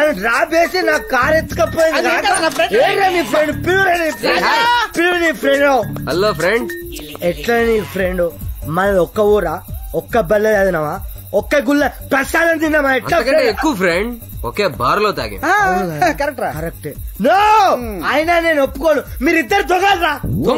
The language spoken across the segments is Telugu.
డ్రాప్ వేసి నా కార్ ఎత్తుకపోయింది. హలో ఫ్రెండ్, ఎట్లా నీ ఫ్రెండ్? మనది ఒక్క ఊరా? ఒక్క బల్ల చదివినావా? ఒక్క గుల్ల ప్రసాదం తిన్నామా? ఎట్లా ఎక్కువ ఫ్రెండ్ ఒకే బార్ లో తాగి. కరెక్ట్. నో, అయినా నేను ఒప్పుకోను. మీరిద్దరు దొంగలరా?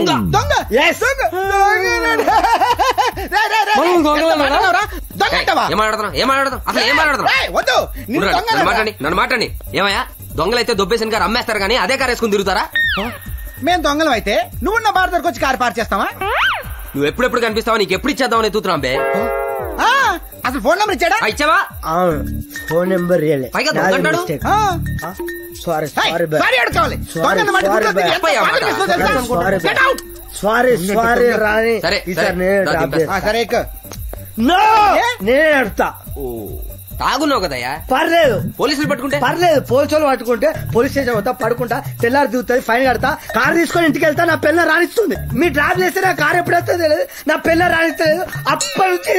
నన్ను మాట్లాడి ఏమయ్యా? దొంగలైతే దొబ్బేసిన కారు అమ్మేస్తారు కానీ అదే కారు వేసుకుని తిరుగుతారా? మేము దొంగలం అయితే నువ్వు నా బార్ దగ్గరకు వచ్చి కారు పార్క్ చేస్తావా? నువ్వు ఎప్పుడెప్పుడు కనిపిస్తావా? నీకు ఎప్పుడు ఇచ్చేద్దామని ఎత్తుతున్నాం బే. అసలు ఫోన్ నెంబర్ ఇచ్చాడా? ఇచ్చావా? ఫోన్ నెంబర్ సారీ రాని. సరే నేనే అడుగుతా. తాగున్నావు కదయ్యా? పర్లేదు, పోలీసులు పట్టుకుంటే పర్లేదు. పోలీసులు పట్టుకుంటే పోలీస్ స్టేషన్ పోతా, పడుకుంటా, తెల్లారి దిగుతుంది, ఫైన్ కడతా, కారు తీసుకొని ఇంటికి వెళ్తా. నా పిల్ల రాణిస్తుంది. మీ డ్రాప్ చేస్తే నా కారు ఎప్పుడైతే తెలియదు, నా పిల్ల రాణిస్తలేదు. అప్పటి నుంచి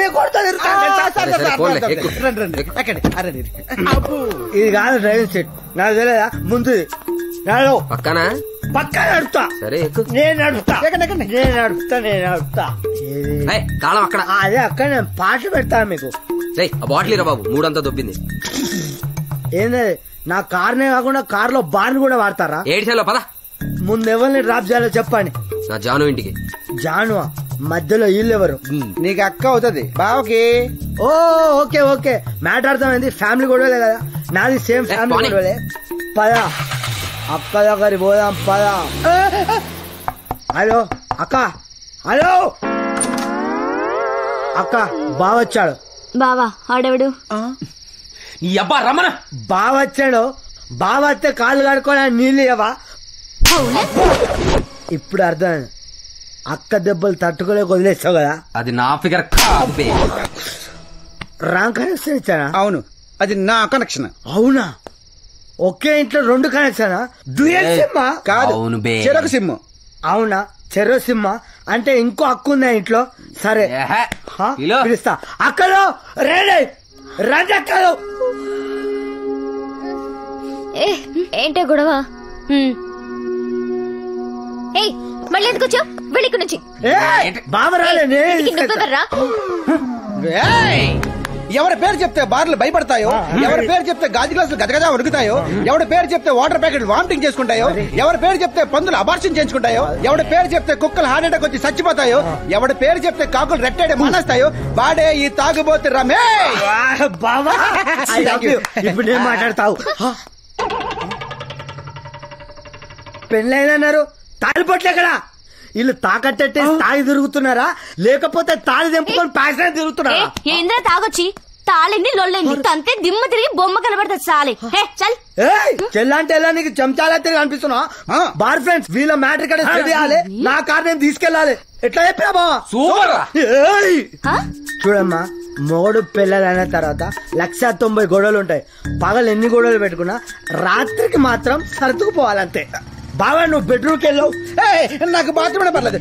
ఇది కాదు డ్రైవింగ్ సీట్, నాకు తెలియదా? ముందు పక్కన పక్కన నడుపుతా. సరే నేను నడుపుతా, నేను నడుపుతా, నేను నడుపుతా. తాళం అక్కడ. అదే అక్కడ నేను పాటలు పెడతాను మీకు. ఆ బాటిల్ రా బాబు, మూడంతా దొబ్బింది. ఏంది? నా కార్నే కాకుండా కార్ లో బార్ని కూడా వాడతారా? ఏడిసేలో పద. ముందు ఎవరిని డ్రాప్ చేయాలో చెప్పండి. నా జాను ఇంటికి. జాను మధ్యలో వీళ్ళు ఎవరు? నీకు అక్క అవుతుంది బావకి. ఓ ఓకే ఓకే, మ్యాటర్ అర్థమైంది. ఫ్యామిలీ గొడవలే కదా, నాది సేమ్ ఫ్యామిలీ గొడవలే. పద అక్క దగ్గర పోదాం, పద. హలో అక్క, హలో అక్క, బావ వచ్చాడు. బావా ఆడెవడు? ఈ అబ్బా రమణ. బావ వచ్చాడు. బావ వస్తే కాళ్ళు కడుకోవడానికి నీళ్ళు ఇవ్వవా? ఇప్పుడు అర్థమైంది. అక్క దెబ్బలు తట్టుకోలేక వదిలేస్తావు కదా. అది నా ఫిగర్ కాదు. రాంగ్ కనెక్షన్ ఇచ్చానా? అవును, అది నా కనెక్షన్. అవునా? ఒకే ఇంట్లో రెండు కనెక్షన్? డ్యూయల్ సిమ్ కాదు, చెరొక సిమ్. అవునా? చెరో సిమ్ అంటే ఇంకో అక్క ఉందా ఇంట్లో? సరే పిలుస్తా. అక్కలో రేడే రాజక్కలు. ఏంటే గొడవ? మళ్ళీ ఎందుకు వచ్చావు? వెళ్ళి ఇక్కడ నుంచి. బాబు రాలే. ఎవరి పేరు చెప్తే బార్లు భయపడతాయో, ఎవరి పేరు చెప్తే గాజు గ్లాసులు గదగదా ఉడుకుతాయో, ఎవరి పేరు చెప్తే వాటర్ ప్యాకెట్ వామిటింగ్ చేసుకుంటాయో, ఎవరి పేరు చెప్తే పందులు అబార్షన్ చేయించుకుంటాయో, ఎవరి పేరు చెప్తే కుక్కలు హార్ట్ అటాక్ వచ్చి చచ్చిపోతాయో, ఎవరి పేరు చెప్తే కాకులు రెట్టేడే మానేస్తాయో వాడే ఈ తాగుబోతు రమే. బాబా ఇప్పుడు ఏం మాట్లాడతావు? పెళ్ళైనన్నారు, తాలిపొట్లు ఎక్కడా? వీళ్ళు తాకట్టేస్తే తాగి తిరుగుతున్నారా, లేకపోతే తాళి తెంపుకొని ప్యాషన్ తిరుగుతున్నారా? ఏంద్రా తాగొచ్చి తాళింది లొల్లింది తంతే దిమ్మ తిరిగి బొమ్మ కనబడుతుంది. చాలే చల్. చెల్లంటే ఎలా నీకు చెంచాలా తిరిగి అనిపిస్తున్నా? బార్ ఫ్రెండ్స్ వీళ్ళ మ్యాటర్ ఇక్కడ చేయాలి, నా కార్ నేను తీసుకెళ్ళాలి. ఎట్లా చెప్పినా బావా? చూడమ్మా, మొగడు పిల్లలైన తర్వాత 190 గొడవలు ఉంటాయి. పగలు ఎన్ని గొడవలు పెట్టుకున్నా రాత్రికి మాత్రం సర్దుకుపోవాలంతే. బావా నువ్వు బెడ్రూమ్కి వెళ్ళావు, నాకు బాత్రూమ్ పర్లేదు.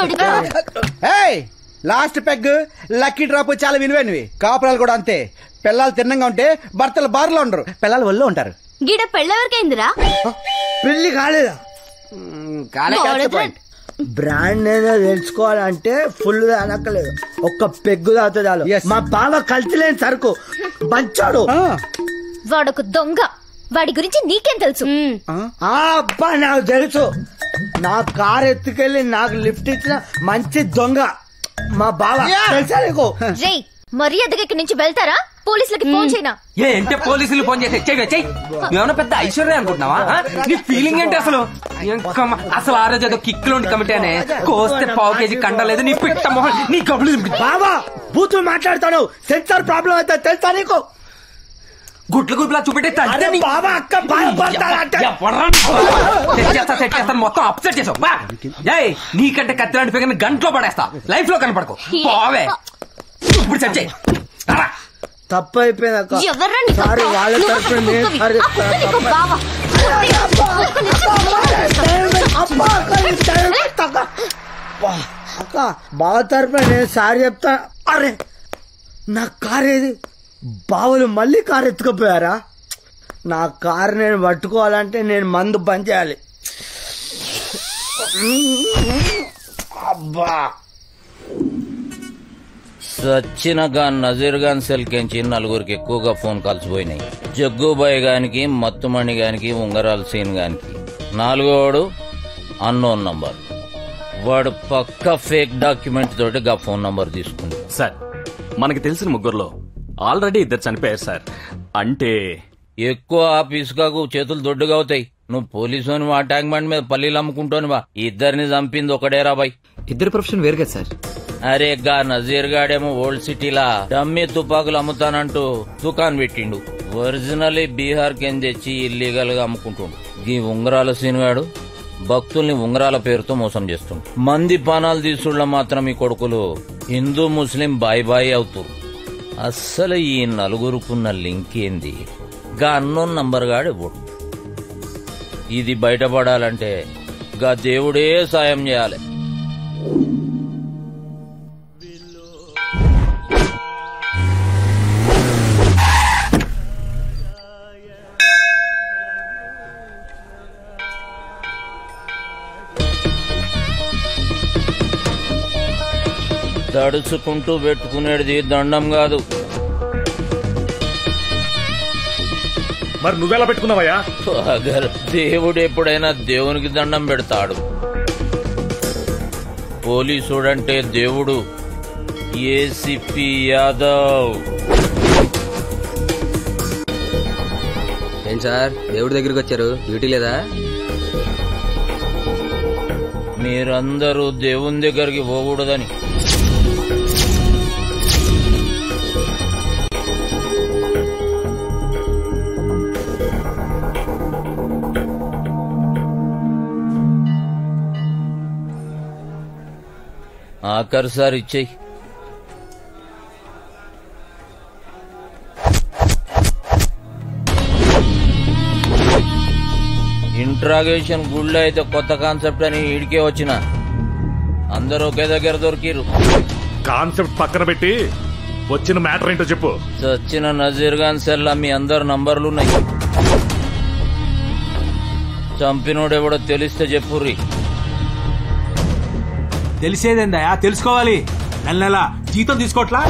లాస్ట్ పెగ్ లక్కీ డ్రాప్ చాలా విలువైనవి. కాపురాలు కూడా అంతే. పిల్లలు తిన్నంగా ఉంటే భర్తలు బార్లో ఉండరు, పిల్లలు ఒళ్ళో ఉంటారు. గీడ పెళ్ళెవరికైందిరా? పెళ్లి కాలేదా? బ్రాండ్ ఏదో తెలుసుకోవాలంటే ఫుల్ అనక్కలేదు, ఒక్క పెగ్గు తాగుతుంది చాలు. మా బావ కలిసి లేని సరుకు మంచాడు. వాడొక దొంగ, వాడి గురించి నీకేం తెలుసు? అబ్బా నాకు తెలుసు. నా కార్ ఎత్తుకెళ్ళి నాకు లిఫ్ట్ ఇచ్చిన మంచి దొంగ మా బావ. తెలుసా నీకు? రే మర్యాదగా ఇక్కడి నుంచి వెళ్తారా? పోలీసులకి ఫోన్ చేయనా? ఏంటే పోలీసులు ఫోన్ చేసి ఏమన్నా పెద్ద ఐశ్వర్య అనుకుంటున్నావా? నీ ఫీలింగ్ ఏంటి అసలు? అసలు ఆ రోజు ఏదో కిక్లోండి కమిటీనే కోస్తే పావు కేజీ కండలేదు నీ పిట్ట మొహం, నీ కబులు. బావా బూతులు మాట్లాడతాను, సెన్సార్ ప్రాబ్లం అయితే తెలుసా నీకు? గుడ్ల గుడ్లా చూపెట్టే బాబా అక్క తెచ్చేస్తాను, మొత్తం అప్సెట్ చేసావు. నీకంటే కత్తిలాంటి ఫిగర్ గంటలో పడేస్తా, లైఫ్ లో కనపడకు. బావే ఇప్పుడు సెట్ చేయి. తప్పు అయిపోయింది. సారీ వాళ్ళ తరఫున అక్క బావ తరఫున నేను సారీ చెప్తా. అరే నా కార్ ఏది? బావలు మళ్ళీ కారు ఎత్తుకుపోయారా? నా కారు నేను పట్టుకోవాలంటే నేను మందు బంద్ చేయాలి. అబ్బా సచ్చినగా నజీర్ ఖాన్ సెల్కెంచి నలుగురికి ఎక్కువగా ఫోన్ కాల్స్ పోయినాయి. జగ్గుబాయ్ గానికి, మత్తుమణి గానికి, ఉంగరాల సీన్ గానికి. నాలుగోడు అన్నోన్ నంబర్. వాడు పక్క ఫేక్ డాక్యుమెంట్ తోటి గా ఫోన్ నంబర్ తీసుకుంది. సార్ మనకి తెలిసిన ముగ్గురులో ఆల్రెడీ 2 చనిపోయారు సార్. అంటే ఎక్కువ ఆఫీసుకాకు చేతులు దొడ్డుగా అవుతాయి. నువ్వు పోలీసు అని ఆ ట్యాంక్ బండ్ మీద పల్లీలు అమ్ముకుంటానువా. ఇద్దరిని చంపింది ఒకడేరా బాయ్. ఇద్దరు ప్రొఫెషన్ వేరు కదా సార్. అరే గా నజీర్ గాడేమో ఓల్డ్ సిటీలా డమ్మీ తుపాకులు అమ్ముతానంటూ దుకాన్ పెట్టిండు. ఒరిజినల్ బీహార్ కెన్ తెచ్చి ఇల్లీగల్ గా అమ్ముకుంటుండు. ఈ ఉంగరాల సీనుగాడు భక్తుల్ని ఉంగరాల పేరుతో మోసం చేస్తుండు. మంది పానాలు తీసుళ్ళ మాత్రం ఈ కొడుకులు హిందూ ముస్లిం బాయ్ బాయ్ అవుతారు. అస్సలు ఈ నలుగురుకున్న లింక్ ఏంది? గా అన్నోన్ నంబర్ గాడు ఇవ్వడు. ఇది బయటపడాలంటే గా దేవుడే సాయం చేయాలి. తడుచుకుంటూ పెట్టుకునేది దండం కాదు. మరి నువ్వెలా పెట్టుకున్నావయ్యా? దేవుడు ఎప్పుడైనా దేవునికి దండం పెడతాడు. పోలీసుడంటే దేవుడు. ఏసీపీ యాదవ్. ఏం సార్ దేవుడి దగ్గరికి వచ్చారు, డ్యూటీ లేదా? మీరందరూ దేవుని దగ్గరికి పోకూడదని. ఆఖరి సార్ ఇచ్చేయి. ఇంట్రాగేషన్ గుళ్ళో అయితే కొత్త కాన్సెప్ట్ అని ఈడికే వచ్చిన. అందరూ ఒకే దగ్గర దొరికిరు. కాన్సెప్ట్ పక్కన పెట్టి వచ్చిన మ్యాటర్ ఏంటో చెప్పు. వచ్చిన నజీర్ ఖాన్ సెల్లా మీ అందరు నంబర్లున్నాయి. చంపినోడెవడో తెలిస్తే చెప్పుర్రి. తెలిసేదేందయా? తెలుసుకోవాలి. నెల నెల జీతం తీసుకోవట్లా?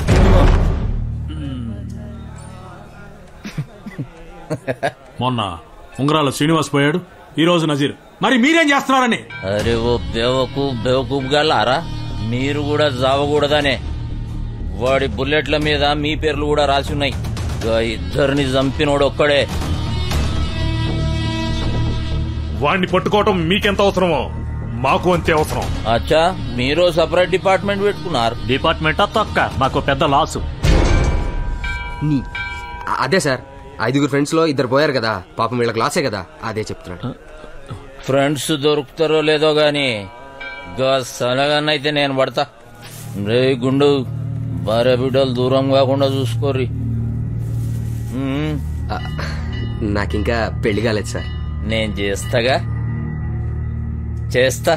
మొన్న ఉంగరాల శ్రీనివాస్ పోయాడు, ఈ రోజు నజీర్. మరి మీరేం చేస్తున్నారని? అరే ఓ బేవకూఫ్ గల్లారా, మీరు కూడా జావకూడదనే. వాడి బుల్లెట్ల మీద మీ పేర్లు కూడా రాసి ఉన్నాయి. ఇద్దరిని చంపినోడు ఒక్కడే. వాడిని పట్టుకోవటం మీకెంత అవసరమో మాకు అంతే అవసరం. అచ్చా, మీరు సపరేట్ డిపార్ట్మెంట్ పెట్టుకున్నారు. డిపార్ట్మెంట్ తొక్క మాకు పెద్ద లాసు. అదే సార్, 5 ఫ్రెండ్స్ లో 2 పోయారు కదా, పాపం వీళ్ళకి లాసే కదా, అదే చెప్తున్నాడు. ఫ్రెండ్స్ దొరుకుతారో లేదో గాని సలగానైతే నేను పడతా. రే గుండు, భార్య బిడ్డలు దూరం కాకుండా చూసుకోర్రి. నాకింకా పెళ్లి కాలేదు సార్. నేను చేస్తాగా, చేస్తా.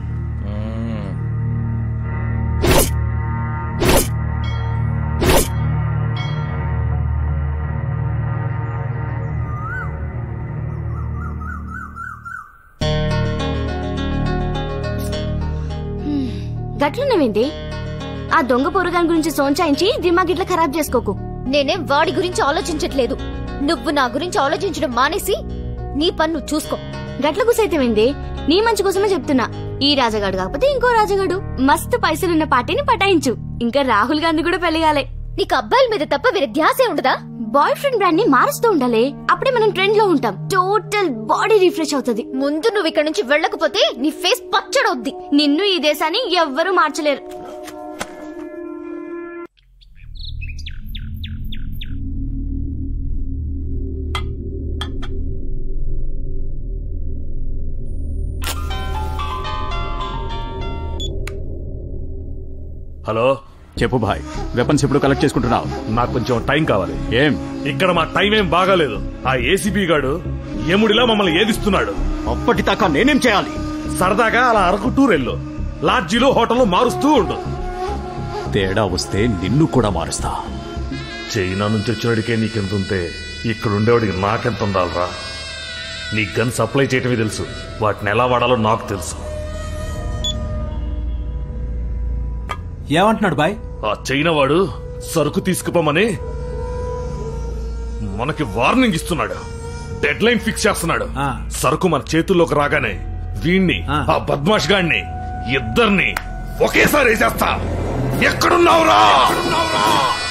గట్లున్నవేంటి? ఆ దొంగ పొరగాని గురించి సోంచాయించి దిమాగ్ ఇట్లా ఖరాబ్ చేసుకోకు. నేనేం వాడి గురించి ఆలోచించట్లేదు. నువ్వు నా గురించి ఆలోచించడం మానేసి నీ పన్ను చూసుకో. గట్ల గుసైతేమైంది? నీ మంచి కోసమే చెప్తున్నా. ఈ రాజగాడు కాకపోతే ఇంకో రాజగాడు, మస్తు పైసలున్న పార్టీని పటాయించు. ఇంకా రాహుల్ గాంధీ కూడా పెళ్లిగాలే. నీకు అబ్బాయిల మీద తప్ప వేరే ధ్యాసే ఉండదా? బాయ్ ఫ్రెండ్ బ్రాండ్ ని మారుస్తూ ఉండాలి. అప్పుడే మనం ట్రెండ్ లో ఉంటాం. టోటల్ బాడీ రిఫ్రెష్ అవుతుంది. ముందు నువ్వు ఇక్కడ నుంచి వెళ్ళకపోతే నీ ఫేస్ పచ్చడవుద్ది. నిన్ను ఈ దేశాన్ని ఎవ్వరూ మార్చలేరు. హలో, చెప్పు భాయ్, వెపన్స్ ఎప్పుడు కలెక్ట్ చేసుకుంటున్నావు? నాకు కొంచెం టైం కావాలి. ఏం ఇక్కడ మా టైం ఏం బాగాలేదు. ఆ ఏసీపీ గాడు యముడిలా మమ్మల్ని ఏదిస్తున్నాడు. అప్పటిదాకా నేనేం చేయాలి? సరదాగా అలా అరకు టూర్ వెళ్ళు. లాడ్జీలు హోటల్ మారుస్తూ ఉండు. తేడా వస్తే నిన్ను కూడా మారుస్తా. చైనా నుంచి వచ్చినడికే నీకెంతుంటే ఇక్కడ ఉండేవాడికి నాకెంత ఉండాలరా? నీ గన్ సప్లై చేయటమే తెలుసు, వాటిని ఎలా వాడాలో నాకు తెలుసు. ఏమంటున్నాడు బాయ్? ఆ చైనా వాడు సరుకు తీసుకుపోమని మనకి వార్నింగ్ ఇస్తున్నాడు, డెడ్ లైన్ ఫిక్స్ చేస్తున్నాడు. సరుకు మన చేతుల్లోకి రాగానే వీణ్ణి ఆ బద్మాష్ గాడిని ఇద్దరిని ఒకేసారి వేసేస్తా. ఎక్కడున్నావురా?